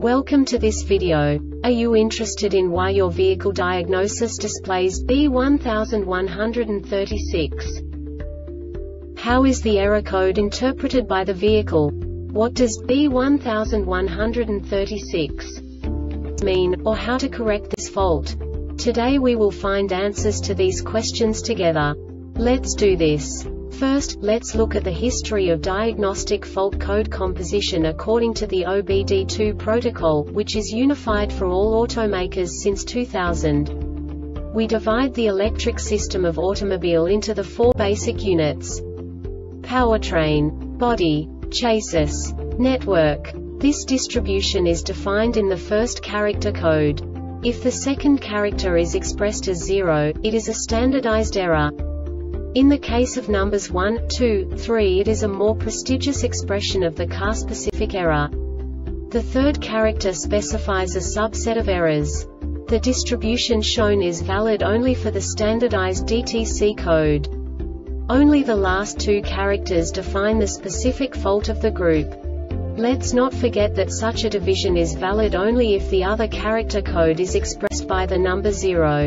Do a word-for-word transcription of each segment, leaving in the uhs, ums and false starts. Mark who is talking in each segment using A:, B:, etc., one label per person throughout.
A: Welcome to this video. Are you interested in why your vehicle diagnosis displays B one one three six? How is the error code interpreted by the vehicle? What does B one one three six mean, or how to correct this fault? Today we will find answers to these questions together. Let's do this. First, let's look at the history of diagnostic fault code composition according to the O B D two protocol, which is unified for all automakers since two thousand. We divide the electric system of automobile into the four basic units: powertrain, body, chassis, network. This distribution is defined in the first character code. If the second character is expressed as zero, it is a standardized error. In the case of numbers one, two, three, it is a more prestigious expression of the car-specific error. The third character specifies a subset of errors. The distribution shown is valid only for the standardized D T C code. Only the last two characters define the specific fault of the group. Let's not forget that such a division is valid only if the other character code is expressed by the number zero.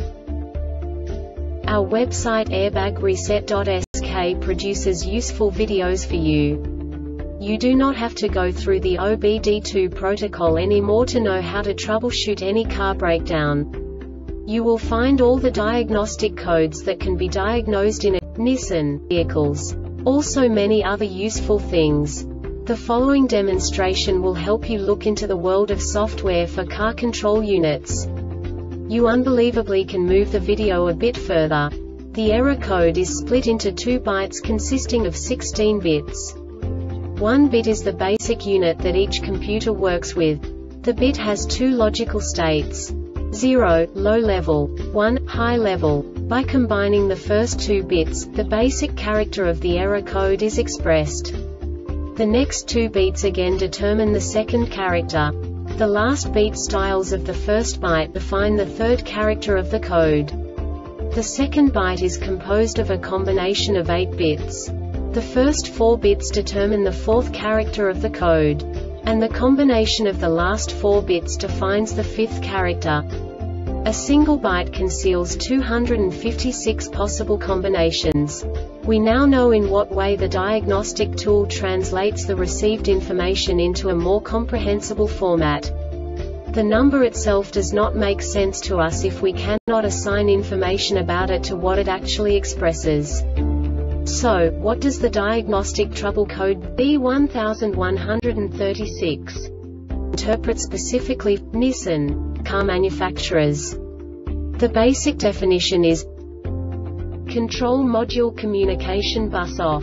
A: Our website airbag reset dot S K produces useful videos for you. You do not have to go through the O B D two protocol anymore to know how to troubleshoot any car breakdown. You will find all the diagnostic codes that can be diagnosed in a Nissan vehicles. Also many other useful things. The following demonstration will help you look into the world of software for car control units. You unbelievably can move the video a bit further. The error code is split into two bytes consisting of sixteen bits. One bit is the basic unit that each computer works with. The bit has two logical states: zero, low level, one, high level. By combining the first two bits, the basic character of the error code is expressed. The next two beats again determine the second character. The last beat styles of the first byte define the third character of the code. The second byte is composed of a combination of eight bits. The first four bits determine the fourth character of the code. And the combination of the last four bits defines the fifth character. A single byte conceals two hundred fifty-six possible combinations. We now know in what way the diagnostic tool translates the received information into a more comprehensible format. The number itself does not make sense to us if we cannot assign information about it to what it actually expresses. So, what does the diagnostic trouble code B one one three six interpret specifically for Nissan car manufacturers? The basic definition is Control Module Communication Bus Off.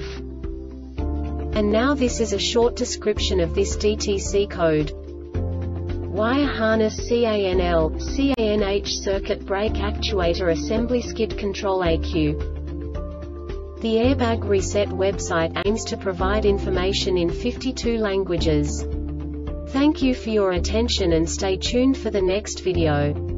A: And now this is a short description of this D T C code. Wire harness C A N L, C A N H circuit brake actuator assembly skid control A Q. The Airbag Reset website aims to provide information in fifty-two languages. Thank you for your attention and stay tuned for the next video.